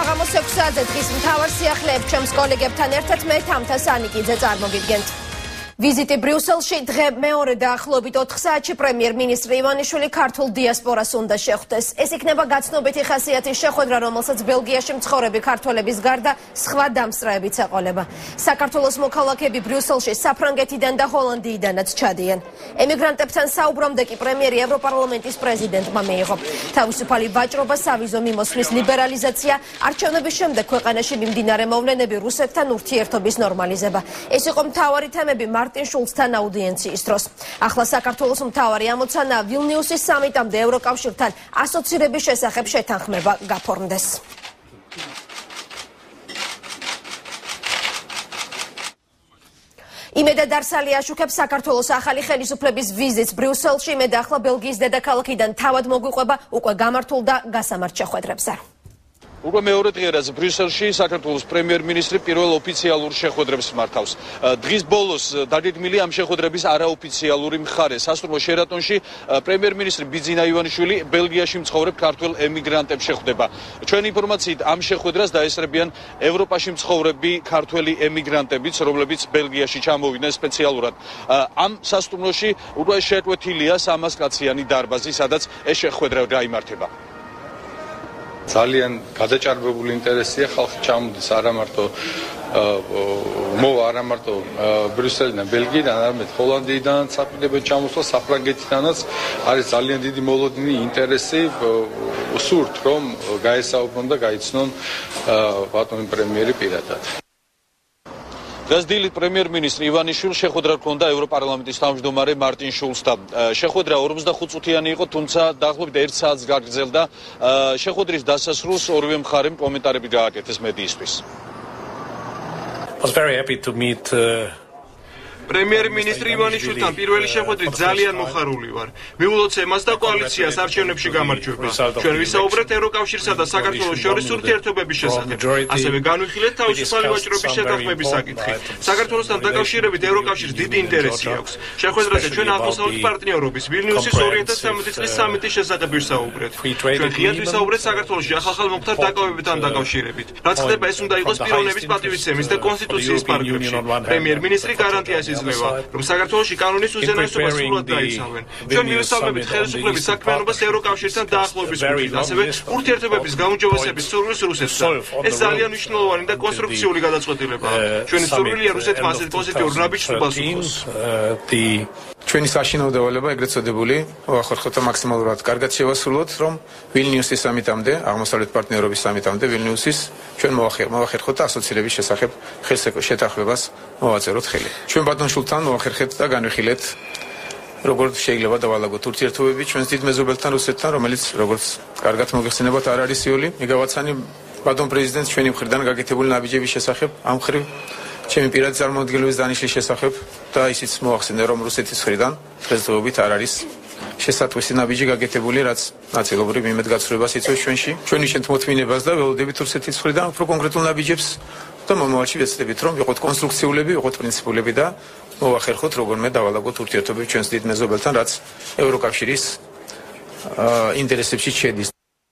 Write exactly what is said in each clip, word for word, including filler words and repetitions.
საღამოს ექვსი საათზე დღის მთავარ სიახლეებს ჩემს კოლეგებთან ერთად მე თამთა სანიკიძე წარმოგიდგენთ. ვიზიტი ბრიუსელში დღე მეორე დაახლოებით ოთხ საათში პრემიერ-მინისტრი ივანიშვილი ქართულ დიასპორას უნდა შეხვდეს. ეს იქნება გაცნობითი ხასიათის შეხვედრა, რომელსაც ბელგიაში მცხოვრები ქართველების გარდა სხვა დამსწრეებიც ეყოლება. საქართველოს მოქალაქეები ბრიუსელში საფრანგეთიდან და ჰოლანდიიდანაც ჩადიან. ემიგრანტებთან საუბრამდე კი პრემიერი ევროპარლამენტის პრეზიდენტმა მიიღო. თავისუფალი ვაჭრობა, სავიზო მიმოსვლის ლიბერალიზაცია, არჩევნების შემდეგ ქვეყანაში მიმდინარე მოვლენები, რუსეთთან ურთიერთობის ნორმალიზება. ეს იყო მთავარი თემები მარტინ შულცთან აუდიენციის დროს. ახლა საქართველოს მთავარი ამოცანა ვილნიუსის სამიტამდე ევროკავშირთან ასოცირების შესახებ შეთანხმება გაფორმდეს. იმედა დარსალი აშუქებს საქართველოს ახალი ხელისუფლების ვიზიტს ბრიუსელში. იმედა ახლა ბელგიის დედაქალაქიდან თავად მოგვიყვება უკვე გამართულ და გასამართ შეხვედრებზე. უკვე მეორე დღეა ბრიუსელში საქართველოს პრემიერ-მინისტრი პირველ ოფიციალურ შეხვედრებს მართავს. დღის ბოლოს დაგეგმილი ამ შეხვედრების არაოფიციალური მხარე. სასტუმრო შერატონში პრემიერ-მინისტრი ბიძინა ივანიშვილი ბელგიაში მცხოვრებ ქართველ ემიგრანტებს შეხვდება. ჩვენი ინფორმაციით ამ შეხვედრას დაესწრებიან ევროპაში მცხოვრები ქართველი ემიგრანტებიც, რომლებიც ბელგიაში ჩამოვიდნენ სპეციალურად. ამ სასტუმროში უკვე შეკვეთილია სამას კაციანი დარბაზი, სადაც ეს შეხვედრა გაიმართება. ძალიან გადაჭარბებული ინტერესია ხალხი ჩამოდის არა მარტო მოვა არა მარტო ბრიუსელიდან, ბელგიიდან, არამედ ჰოლანდიიდან საპირდებოდ ჩამოსვლა, საფრანგეთიდანაც არის ძალიან დიდი მოლოდინი ინტერესი, სურთ რომ გაესაუბრონ და გაიცნონ ბატონი პრემიერი პირადად. დღეს დილით პრემიერ-მინისტრი ივანიშვილს შეხვედრა ჰქონდა ევროპარლამენტის თავმჯდომარე მარტინ შულცთან. შეხვედრა ორმოცდახუთ წუთიანი იყო, თუმცა დაახლოებით ერთ საათს გაგრძელდა. შეხვედრის დასასრულს ორივე მხარემ კომენტარები გააკეთეს მედიისთვის. პრემიერ-მინისტრი ივანიშვილთან პირველი შეხვედრით ძალიან მოხარული ვარ. მივულოთ ემას და კოალიციას არჩევნებში გამარჯვებას. ჩვენ ვისაუბრეთ ევროკავშირსა და საქართველოს შორის ურთიერთობების შესახებ. ასევე განვიხილეთ თავისუფალი ვაჭრობის შეთანხმების საკითხი. საქართველოსთან დაკავშირებით ევროკავშირს დიდი ინტერესი აქვს. შეხვედრაზე ჩვენ აღმოსავლეთ პარტნიორობის ვილნიუსის ორი ათას ცხრამეტი წლის სამიტის შესახებ ვისაუბრეთ. ჩვენ ღიად ვისაუბრეთ საქართველოში ახალ მომხდარ დაკავებებთან დაკავშირებით. რაც ხდება, ეს უნდა იყოს პიროვნების პატივისცემის და კონსტიტუციის პარალელში. პრემიერ-მინისტრი გარანტიას იძლევა, რომ საქართველოში კანონის უზენაესობა სრულად დაიცავენ. ჩვენ მივესალმებით ხელისუფლების საქმიანობას ევროკავშირთან დაახლოების კუთხით, ასევე ურთიერთობების გაუმჯობესების სურვილს რუსეთთან. ეს ძალიან მნიშვნელოვანი და კონსტრუქციული გადაწყვეტილებაა. ჩვენი სურვილია რუსეთმა ასეთ პოზიტიურ ნაბიჯს უხსნას. ჩვენი საშინაო დავალება ეგრეთ წოდებული მოახერხოთ და მაქსიმალურად კარგად შევასრულოთ, რომ ვილნიუსის სამიტამდე, აღმოსავლეთ პარტნიორობის სამიტამდე ვილნიუსის ჩვენ მოახერხოთ და ასოცირების შესახებ შეთანხმებას მოვაწეროთ ხელი. ჩვენ ბატონ შულთან მოახერხეთ და განვიხილეთ, როგორც შეიძლება დავალაგოთ ურთიერთობები ჩვენს დიდ მეზობელთან რუსეთთან, რომელიც როგორც კარგად მოგეხსენებათ არ არის იული. მიგავაცანი ბატონ პრეზიდენტს ჩვენი მხრიდან გაკეთებული ნაბიჯების შესახებ, ამ მხრივ ჩემი პირადი წარმომადგენლობის დანიშნვის შესახებ და ისიც მოახსენე, რომ რუსეთის მხრიდან დღესდღეობით არ არის შესატყვისი ნაბიჯი გაკეთებული, რაც ნაწილობრივ იმედგაცრუებას იწვევს ჩვენში. ჩვენი შემოთმინებას და ველოდებით რუსეთის მხრიდან უფრო კონკრეტულ ნაბიჯებს და მომავალში ვეცდებით, რომ იყოთ კონსტრუქციულები, იყოთ პრინციპულები და მოვახერხოთ როგორმე დავალაგოთ ურთიერთობები ჩვენს დიდ მეზობელთან, რაც ევროკავშირის ინტერესებში შედის.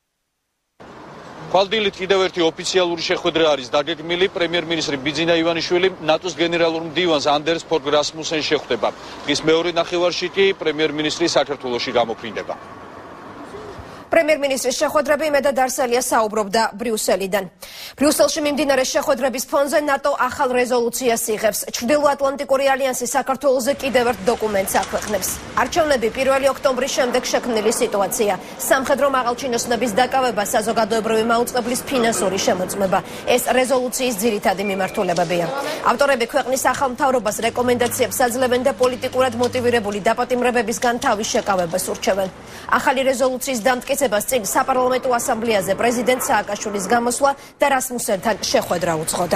ხვალდილით კიდევ ერთი ოფიციალური შეხვედრა არის დაგეგმილი. პრემიერ-მინისტრი ბიძინა ივანიშვილი ნატოს გენერალურ მდივანს ანდერს ფორგ რასმუსენს შეხვდება. დღის მეორე ნახევარში კი პრემიერ-მინისტრი საქართველოში გამოფრინდება. პრემიერ-მინისტრის შეხვედრები იმედა დარსალია საუბრობდა ბრიუსელიდან. ბრიუსელში მიმდინარე შეხვედრების ფონზე ნატო ახალ რეზოლუციას იღებს. ჩრდილოატლანტიკური ალიანსი საქართველოზე კიდევ ერთ დოკუმენტს აქვეყნებს. არჩევნები პირველი ოქტომბრის შემდეგ შექმნილი სიტუაცია. სამხედრო მაღალჩინოსნების დაკავება, საზოგადოებრივი მაუწყებლის ფინანსური შემოწმება. ეს რეზოლუციის ძირითადი მიმართულებებია. ავტორები ქვეყნის ახალ მთავრობას რეკომენდაციებს აძლევენ და პოლიტიკურად მოტივირებული დაპატიმრებებისგან თავის შეკავებას ურჩევენ. ახალი რეზოლუციის დამტკიცებას წინ საპარლამენტო ასამბლეაზე პრეზიდენტ სააკაშვილის გამოსვლა და რასმუსენთან შეხვედრა უძღოდა.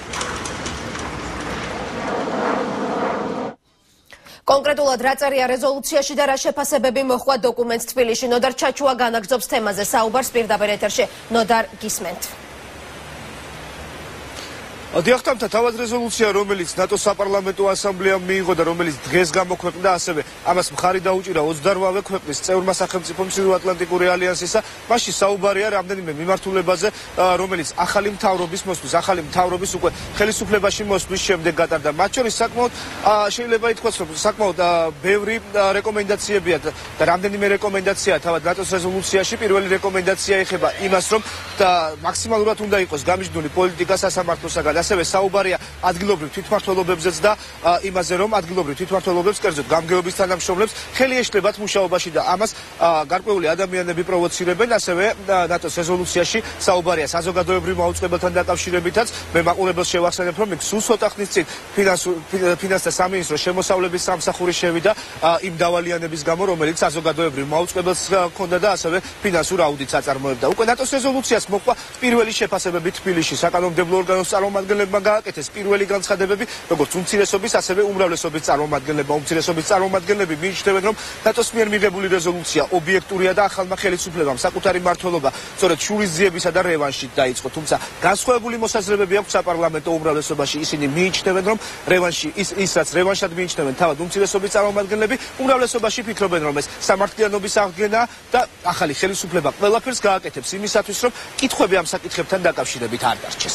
კონკრეტულად რა წერია რეზოლუციაში და რა შეფასებები მოჰყვა დოკუმენტს თბილისში. ნოდარ ჩაჩუა განაგრძობს თემაზე საუბარს პირდაპირ ეთერში. ნოდარ, გისმენთ. დიახტამთა თავად რეზოლუცია, რომელიც ნატოს საპარლამენტო ასამბლეამ მიიღო და რომელიც დღეს გამოქვეყნდა, ასევე ამას მხარი დაუჭირა ოცდაოთხ ქვეყნის წევრმა სახელმწიფომ ჩრდილოატლანტიკური ალიანსისა. მასში საუბარია რამდენიმე მიმართულებაზე, რომელიც ახალი მთავრობის მოსვლის, ახალი მთავრობის უკვე ხელისუფლებაში მოსვლის შემდეგ გატარდა. მათ შორის საკმაოდ შეიძლება ითქვას, რომ საკმაოდ ბევრი რეკომენდაციებია და რამდენიმე რეკომენდაცია თავად ნატოს რეზოლუციაში. პირველი რეკომენდაცია ეხება იმას, რომ მაქსიმალურად უნდა იყოს გამიჯნული პოლიტიკა სასამართლოსაგან. ასევე საუბარია ადგილობრივ თვითმმართველობებზეც და იმაზე, რომ ადგილობრივ თვითმმართველობებს, კერძოდ გამგეობის თანამშრომლებს ხელი ეშლებათ მუშაობაში და ამას გარკვეული ადამიანები პროვოცირებენ. ასევე ნატოს რეზოლუციაში საუბარია საზოგადოებრივ მაუწყებელთან დაკავშირებითაც. მე მაყურებელს შევახსენებ, რომ იქ სულ ცოტა ხნის წინ ფინანსთა სამინისტროს შემოსავლების სამსახური შევიდა იმ დავალიანების გამო, რომელიც საზოგადოებრივ მაუწყებელს ჰქონდა და ასევე ფინანსურ აუდიტს აწარმოებდა. უკვე ნატოს რეზოლუციას მოყვა პირველი შეფასებები თბილისში საკანონმდებლო ორგანოს წარმომადგენლებმა გააკეთეს პირველი განცხადებები, როგორც უმცირესობის, ასევე უმრავლესობის წარმომადგენლებმა. უმცირესობის წარმომადგენლები მიიჩნევენ, რომ ნატოს მიერ მიღებული რეზოლუცია ობიექტურია და ახალმა ხელისუფლებამ საკუთარი მმართველობა სწორედ შურისძიებისა და რევანშით დაიწყო. თუმცა განსხვავებული მოსაზრებები აქვს საპარლამენტო უმრავლესობაში. ისინი მიიჩნევენ, რომ რევანში ის ის რაც რევანშად მიიჩნევენ თავად უმცირესობის წარმომადგენლები, უმრავლესობაში ფიქრობენ, რომ ეს სამართლიანობის აღდგენა და ახალი ხელისუფლება ყველაფერს გააკეთებს იმისათვის, რომ კითხვები ამ საკითხებთან დაკავშირებით არ დარჩეს.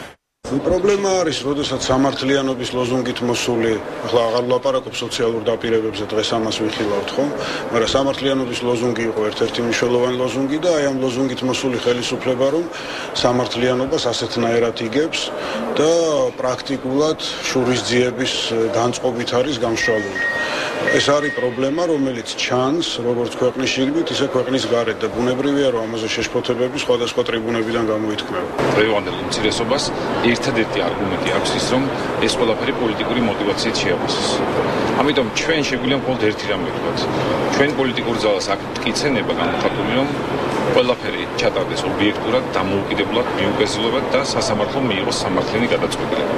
პრობლემა არის, როდესაც სამართლიანობის ლოზუნგით მოსული, ახლა აღარ ვლაპარაკობ სოციალურ დაპირებებზე, დღეს ამას ვიხილავთ, ხო? მაგრამ სამართლიანობის ლოზუნგი იყო ერთ-ერთი მნიშვნელოვანი ლოზუნგი და აი ამ ლოზუნგით მოსული ხელისუფლება, რომ სამართლიანობას ასეთნაირად იგებს და პრაქტიკულად შურისძიების განწყობით არის გამშვალული. ეს არის პრობლემა, რომელიც ჩანს როგორც ქვეყნის შიგნით, ისე ქვეყნის გარეთ და ბუნებრივია, რომ ამაზე შეშფოთებები სხვადასხვა ტრიბუნებიდან გამოითქმება. დღევანდელ უმცირესობას ერთადერთი არგუმენტი აქვს ის, რომ ეს ყველაფერი პოლიტიკური მოტივაციით შეაფასეს. ამიტომ ჩვენ შეგვიძლია მხოლოდ ერთი რამ ვეთქვათ. ჩვენ პოლიტიკურ ძალას აქ მტკიცენება გამოხატული, რომ ყველაფერი ჩატარდეს ობიექტურად, დამოუკიდებლად, მიუპეზილებლად და სასამართლომ მიიღოს სამართლიანი გადაწყვეტილება.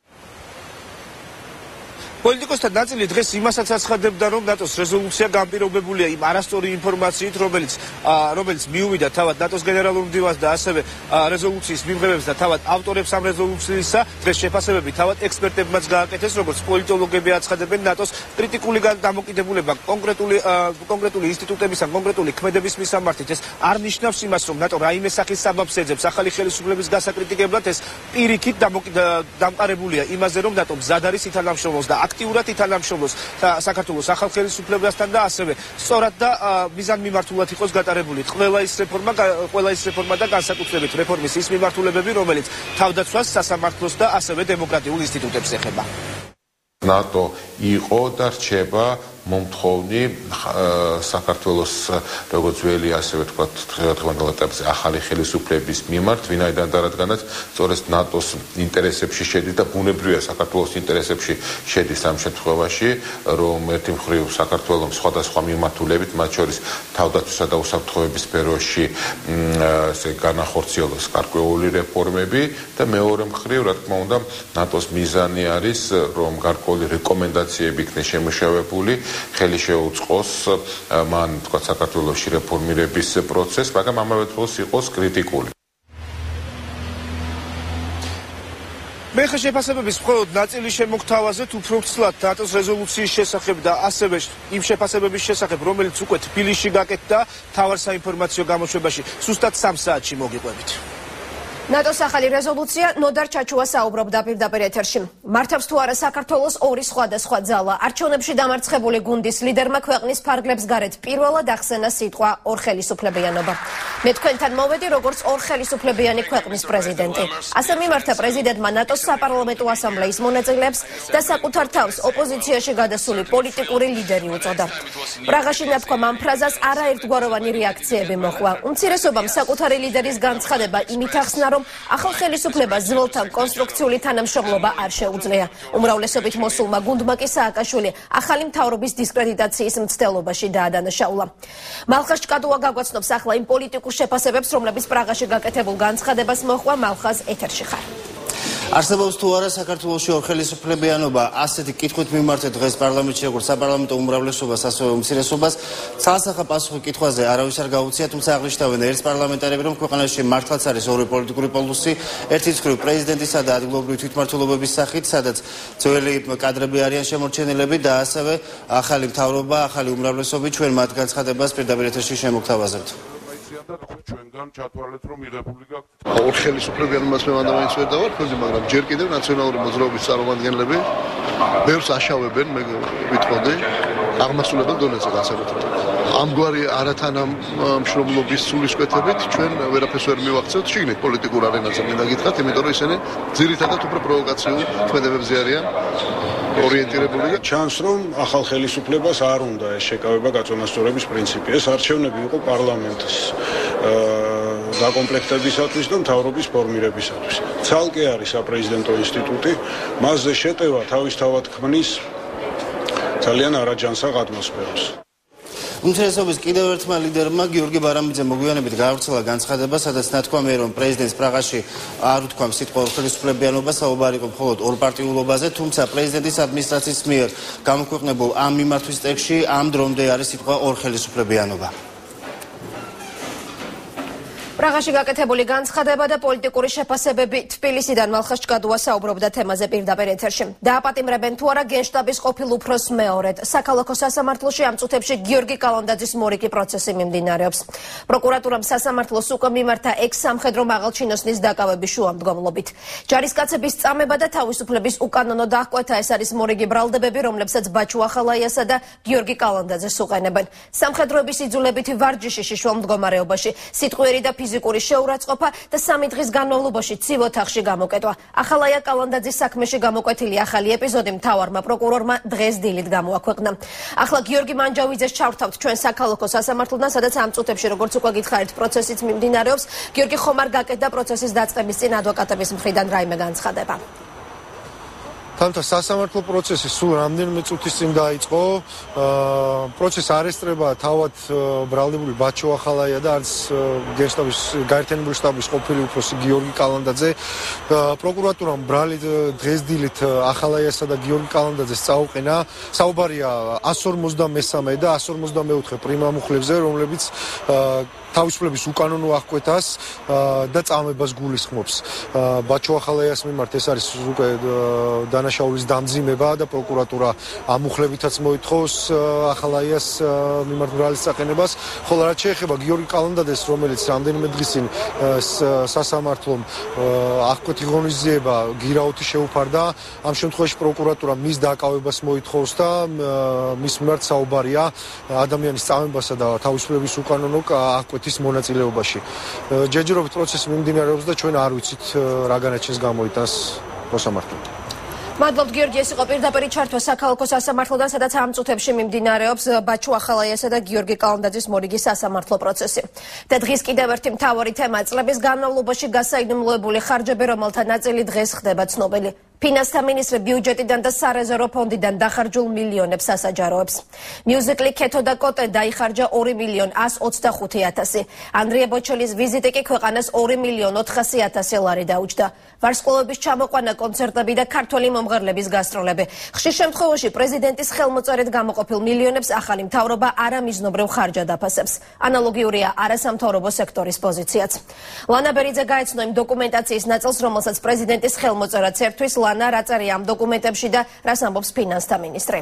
პოლიტიკოსთა ნაწილი დღეს იმასაც აცხადებდა, რომ ნატოს რეზოლუცია განპირობებულია იმ არასწორი ინფორმაციით, რომელიც რომელიც მიუვიდა თავად ნატოს გენერალურ მდივანს და ასევე რეზოლუციის მიმღებებს და თავად ავტორებს ამ რეზოლუციისა. დღეს შეფასებები თავად ექსპერტებმაც გააკეთეს, როგორც პოლიტოლოგები აცხადებენ, ნატოს კრიტიკული დამოკიდებულება კონკრეტული კონკრეტული ინსტიტუტების ან კონკრეტული ქმედების მისამართით ეს არ ნიშნავს იმას, რომ ნატო რაიმე სახის საბაბს ეძებს ახალი ხელისუფლების გასაკრიტიკებლად. ეს პირიქით დამყარებულია იმაზე, რომ ნატო მზად არის ითანამშრომლოს და აქტიურად ითანამშრომლოს საქართველოს ახალ ხელისუფლებასთან და ასევე სწორად და მიზანმიმართულად იყოს გატარებული ყველა ის რეფორმა, ყველა ის რეფორმა და განსაკუთრებით რეფორმის ის მიმართულებები, რომელიც თავდაცვას, სასამართლოს და ასევე დემოკრატიულ ინსტიტუტებს ეხება. ნატო იყო და რჩება მომთხოვნი საქართველოს როგორც ველი, ასევე თქვათ დღევანდელ ეტაპზე ახალი ხელისუფლების მიმართ, ვინაიდან და რადგანაც სწორედ ნატოს ინტერესებში შედის და ბუნებრივია საქართველოს ინტერესებში შედის ამ შემთხვევაში, რომ ერთი მხრივ საქართველოს სხვადასხვა მიმართულებით, მათ შორის თავდაცვისა და უსაფრთხოების სფეროში ესე განახორციელოს გარკვეული რეფორმები და მეორე მხრივ, რა თქმა უნდა, ნატოს მიზანი არის, რომ გარკვეული რეკომენდაციები იქნეს შემუშავებული, ხელი შეუწყოს მან თქვა საქართველოში რეფორმირების პროცესს, მაგრამ ამავე დროს იყოს კრიტიკული. მე ხე შეფასებების მხოლოდ ნაწილი შემოგთავაზეთ უფრო ცლად ნატოს რეზოლუციის შესახებ და ასევე იმ შეფასებების შესახებ, რომელიც უკვე თბილისში გაკეთდა თავარ საინფორმაციო გამოშვებაში, ზუსტად სამ საათში მოგიყვებით. ნატოს ახალი რეზოლუცია ნოდარ ჩაჩუა საუბრობდა პირდაპირ ეთერში. მართავს თუ არა საქართველოს ორი სხვადასხვა ძალა. არჩევნებში დამარცხებული გუნდის ლიდერმა ქვეყნის ფარგლებს გარეთ პირველად ახსენა სიტყვა ორხელისუფლებიანობა. მე თქვენთან მოვედი როგორც ორხელისუფლებიანი ქვეყნის პრეზიდენტი. ასე მიმართა პრეზიდენტმა ნატოს საპარლამენტო ასამბლეის მონაწილეებს და საკუთარ თავს ოპოზიციაში გადასული პოლიტიკური ლიდერი უწოდა. პრაღაში ნათქვამ ამ ფრაზას არაერთგვაროვანი რეაქციები მოჰყვა. უმცირესობამ საკუთარი ლიდერის განცხადება იმით ახსნა, რომ ახალ ხელისუფლებას ძველთან კონსტრუქციული თანამშრომლობა არ შეუძლია. უმრავლესობით მოსულმა გუნდმა კი სააკაშვილი ახალი მთავრობის დისკრედიტაციის მცდელობაში დაადანაშაულა. მალხაზ ჭკადოა გაგვაცნობს ახლა იმ პოლიტიკურ შეფასებებს, რომლებიც პრაღაში გაკეთებულ განცხადებას მოჰყვა. მალხაზ, ეთერში ხარ. არსებობს თუ არა საქართველოში ორხელისუფლებიანობა, ასეთი კითხვით მიმართეთ დღეს პარლამენტში როგორც საპარლამენტო უმრავლესობას, ასევე უმცირესობას. ცალსახა პასუხი კითხვაზე არავის არ გაუწია, თუმცა აღნიშნავენ ერთ პარლამენტარები, რომ ქვეყანაში მართლაც არის ორი პოლიტიკური პოლუსი, ერთის მხრივ პრეზიდენტისა და ადგილობრივი თვითმმართველობის სახით, სადაც ძველი კადრები არიან შემორჩენილები და ასევე ახალი მთავრობა, ახალი უმრავლესობით ჩვენ მათ განცხადებას პირდაპირ ეთერში შემოგთავაზებთ. ჩვენგან ჩათვალეთ რომ მიღებული გაქვთ ორხელისუფლებიანობას მე მანდამაინც ვერ დავარქვევდი, მაგრამ ჯერ კიდევ ნაციონალური მოძრაობის წარმომადგენლები ბევრს აშავებენ, მე ვიტყოდი აღმასრულებელ დონეზე განსაკუთრებით. ამგვარი არათანამშრომლობის სულისკვეთებით ჩვენ ვერაფერს ვერ მივახცევთ შიგნით პოლიტიკურ არენაზე, მინდა გითხრათ, იმიტომ რომ ისინი ძირითადად უფრო პროვოკაციულ ქმედებებზე არიან ორიენტირებული. ჩანს რომ ახალ ხელისუფლებას არ უნდა ეს შეკავება გაწონასწორების პრინციპი. ეს არჩევნები იყო პარლამენტის დაკომპლექტებისათვის და მთავრობის ფორმირებისათვის. ცალკე არის საპრეზიდენტო ინსტიტუტი, მასზე შეტევა თავისთავად ქმნის ძალიან არაჯანსაღ ატმოსფეროს. უმცირესობის კიდევ ერთმა ლიდერმა გიორგი ბარამიძემ მოგვიანებით გაავრცელა განცხადება, სადაც ნათქვამია, რომ პრეზიდენტს პრაღაში არ უთქვამს სიტყვა ორხელისუფლებიანობა, საუბარი იყო მხოლოდ ორპარტიულობაზე, თუმცა პრეზიდენტის ადმინისტრაციის მიერ გამოქვეყნებულ ამ მიმართვის ტექსტში ამ დრომდე არის სიტყვა ორხელისუფლებიანობა. პრაღაში გაკეთებული განცხადება და პოლიტიკური შეფასებები თბილისიდან მალხას ჭგადუა საუბრობდა თემაზე პირდაპირ ეთერში. დააპატიმრებენ თუ არა გენშტაბის ყოფილ უფროს მეორედ. საქალაქო სასამართლოში ამ წუთებში გიორგი კალანდაძის მორიგი პროცესი მიმდინარეობს. პროკურატურამ სასამართლოს უკვე მიმართა ექს-სამხედრო მაღალჩინოსნის დაკავების შუამდგომლობით. ჯარისკაცების წამება და თავისუფლების უკანონო დახკვეთა ეს არის მორიგი ბრალდებები, რომლებსაც ბაჩუ ახალაიასა და გიორგი კალანდაძეს უყენებენ. სამხედროების იძულებითი ვარჯიშში შუა მდგომარეობაში სიტყვიერი და ფიზიკური შეურაცხყოფა და სამი დღის განმავლობაში ცივ ოთახში გამოკეტვა. ახალაია კალანდაძის საქმეში გამოკვეთილი ახალი ეპიზოდი მთავარმა პროკურორმა დღეს დილით გამოაქვეყნა. ახლა გიორგი მანჯავიძეს ჩავთავთ ჩვენ საქალაქო სასამართლოდან, სადაც ამ წუთებში როგორც უკვე გითხარით პროცესიც მიმდინარეობს. გიორგი ხომ არ გაკეთდა პროცესის დაწყების წინ ადვოკატების მხრიდან რაიმე განცხადება? თუმცა სასამართლო პროცესი სულ რამდენიმე წუთის წინ დაიწყო. პროცესს არესტრება თავად ბრალდებული ბაჩუ ახალაია და არც გენშტაბის გაერთიანებული შტაბის ყოფილი უფროსი გიორგი კალანდაძე. პროკურატურამ ბრალი დღეს დილით ახალაიასა და გიორგი კალანდაძეს წაუყენა. საუბარია εκατს ორმოცდამესამე და εκατს ორმოცდამეოთხე პრიმამუხლებზე, რომლებიც თავისუფლების უკანონო აღკვეთას და წამებას გულისხმობს. ბაჩუ ახალაიას მიმართ ეს არის უკვე დანაშაულის დამძიმება და პროკურატურა ამ მუხლებითაც მოითხოვს ახალაიას მიმართ ბრალის წაყენებას. ხოლო რაც შეეხება გიორგი კალანდაძეს, რომელიც რამდენიმე დღის წინ სასამართლომ აღკვეთი ღონისძიება გირაოთი შეუფარდა, ამ შემთხვევაში პროკურატურა მის დაკავებას მოითხოვს და მის მიმართ საუბარია ადამიანის წამებასა და თავისუფლების უკანონო აღკვეთის მონაწილეობაში. ჯერჯერობით პროცესი მიმდინარეობს და ჩვენ არ ვიცით რა განაჩენს გამოიტანს მოსამართლე. მადლობთ გიორგი, ეს იყო პირდაპირ ჩართვა საქალაქო სასამართლოდან, სადაც ამ წუთებში მიმდინარეობს ბაჩუ ახალაიასა და გიორგი კალანდაძის მორიგი სასამართლო პროცესი. და დღის კიდევ ერთი მთავარი თემა წლების განმავლობაში გასაიდუმლოებული ხარჯები, რომელთა ნაწილი დღეს ხდება ცნობილი. ფინანსთა მინისტრი ბიუჯეტიდან და სარეზერვო ფონდიდან დახარჯულ მილიონებს ასაჯაროებს. მიუზიკლი ქეთო და კოტე დაიხარჯა ორი მილიონ ასი ოცდახუთი ათასი. ანდრია ბოჩელის ვიზიტი კი ქვეყანას ორი მილიონ ოთხასი ათასი ლარი დაუჯდა. ვარსკვლავების ჩამოყვანა, კონცერტები და ქართველი მომღერლების გასტროლები. ხშირ შემთხვევაში პრეზიდენტის ხელმოწერით გამოყოფილ მილიონებს ახალი მთავრობა არამიზნობრივ ხარჯად აფასებს. ანალოგიურია არასამთავრობო სექტორის პოზიციაც. ლანა ბერიძე გაეცნო იმ დოკუმენტაციის ნაწილს, რომელსაც პრეზიდენტის ხელმოწერაც ერთვის. ლანა, რა წერია ამ დოკუმენტებში და რას ამბობს ფინანსთა მინისტრი?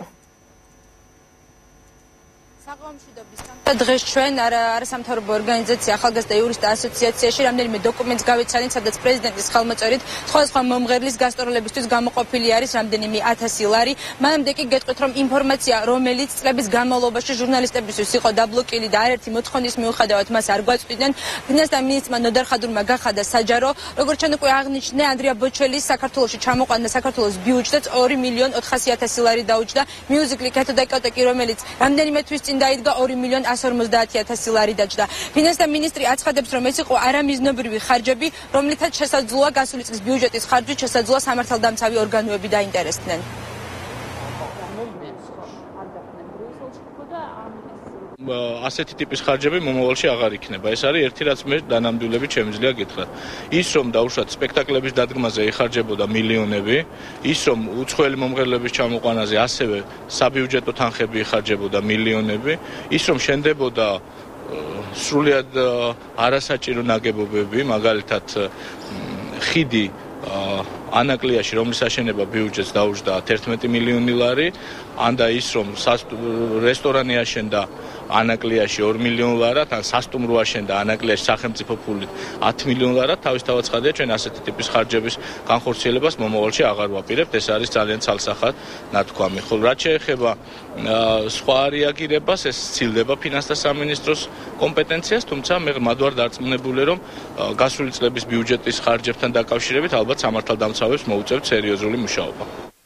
დღეს ჩვენ არასამთავრობო ორგანიზაცია ახალგაზრდა იურისტთა ასოციაციაში რამდენიმე დოკუმენტს გავეცანით, სადაც პრეზიდენტის ხელმოწერით სხვადასხვა მომღერლის გასტროლებისთვის გამოყოფილი არის რამდენიმე ათასი ლარი. მანამდე კი გეტყვით, რომ ინფორმაცია, რომელიც წლების განმავლობაში ჟურნალისტებისთვის იყო დაბლოკილი და არერთი მოთხოვნის მიუხედავად მას არ გვაწვდიდნენ, ფინანსთა მინისტრმა ნოდარ ხადურმა გახადა საჯარო. როგორც ჩვენ უკვე აღნიშნე, ანდრია ბოჩელის საქართველოში ჩამოყვანა საქართველოს ბიუჯეტს ორი მილიონ ოთხასი ათასი ლარი დაუჯდა. მიუზიკლი ქეთო და კოტე კი, რომელიც რამდენიმე თვის წინ დაიდგა ორი მილიონ ასი ორმოცდაათი ათასი ლარი დაჯდა. ფინანსთა მინისტრი აცხადებს, რომ ეს იყო არამიზნობრივი ხარჯები, რომლითაც შესაძლოა გასული წლის ბიუჯეტის ხარჯით შესაძლოა სამართალდამცავი ორგანოები დაინტერესდნენ. ასეთი ტიპის ხარჯები მომავალში აღარ იქნება. ეს არის ერთი რაც მე დანამდვილებით შემიძლია გითხრათ. ის რომ დაუშვათ სპექტაკლების დადგმაზე იხარჯებოდა მილიონები, ის რომ უცხოელი მომღერლების ჩამოყვანაზე ასევე საბიუჯეტო თანხები იხარჯებოდა მილიონები, ის რომ შენდებოდა სრულიად არასაჭირო ნაგებობები, მაგალითად ხიდი ანაკლიაში, რომლის აშენება ბიუჯეტს დაუჯდა თერთმეტი მილიონი ლარი, ან და ის რომ რესტორანი აშენდა ანაკლიაში ორი მილიონი ლარად, ან სასტუმრო აშენდა ანაკლიაში სახელმწიფო ფულით ათი მილიონი ლარად, თავისთავად ცხადია, ჩვენ ასეთი ტიპის ხარჯების განხორციელებას მომავალში აღარ ვაპირებთ, ეს არის ძალიან ცალსახად ნათქვამი. ხოლო რაც შეეხება სხვა რეაგირებას, ეს სცილდება ფინანსთა სამინისტროს კომპეტენციას, თუმცა მე ღრმად ვარ დარწმუნებული, რომ გასული წლების ბიუჯეტის ხარჯებთან დაკავშირებით ალბათ სამართალდამცავებს მოუწევთ სერიოზული მუშაობა.